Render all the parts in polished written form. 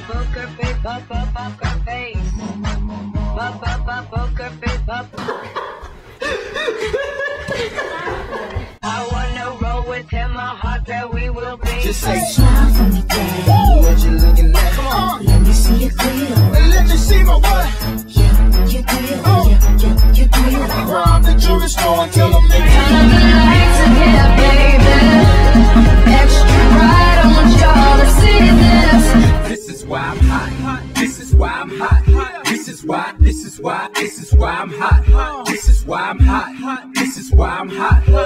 poker face, poker face. Poker face, I wanna roll with him, my heart that we will be. Just say smile for me, daddy. What you looking at? Come on. Let me see your grill. Hey, let me see my what? Yeah, your grill. Oh. Yeah, your grill. Rob the jewelry store and tell them they can't. Yeah, baby. Extra right, I want y'all to see this. This is why I'm hot. This is why I'm hot. This is why I'm hot. This is why I'm hot. This is why I'm hot. This is why I'm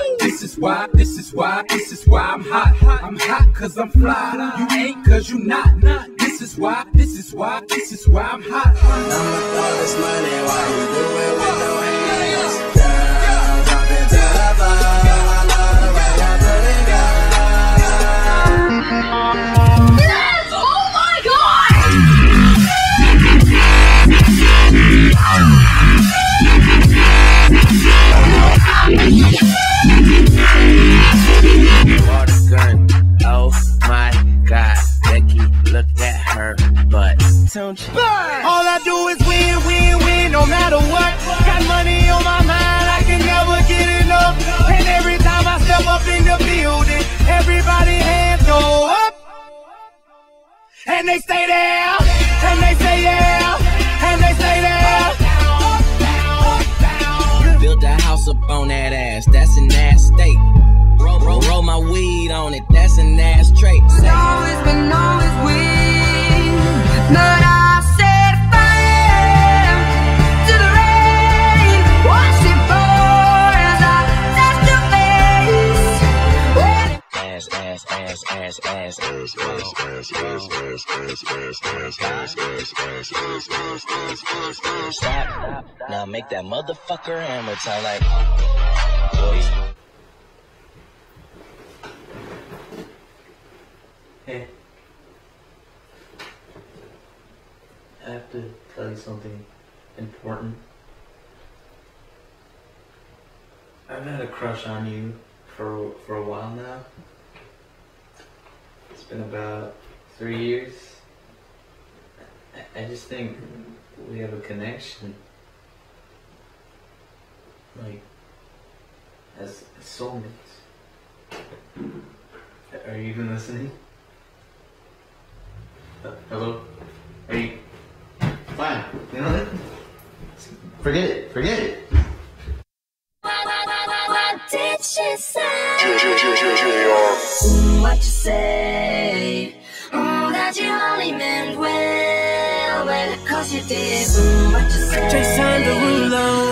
hot. I'm hot cause I'm fly. You ain't cause you not. This is why I'm hot. I'ma throw this money while you do it with no hands. Girl, drop it to the floor. I love the way you put it down. Yes! Oh my god! Water gun, oh my god, Becky, look at her butt. Don't you? All I do is win, win, win, no matter what. Got money on my mind, I can never get enough. And every time I step up in the building, everybody hands go up. And they stay there, and they say yeah, and they stay there. Built a house up on that ass, that's an ass state. Roll my weed on it, that's an ass trait. Always been always win, but I set fire to the rain. Watch it pour as I touch your face. Stop. Now make that motherfucker hammer sound like boys. Hey, I have to tell you something important. I've had a crush on you for a while now. It's been about 3 years. I just think we have a connection, like as soulmates. Are you even listening? Hello? Are you? Fine. You know what? Forget it. Forget it. What did she say? What you say? That you only meant well, cause you did. What you say? Derulo.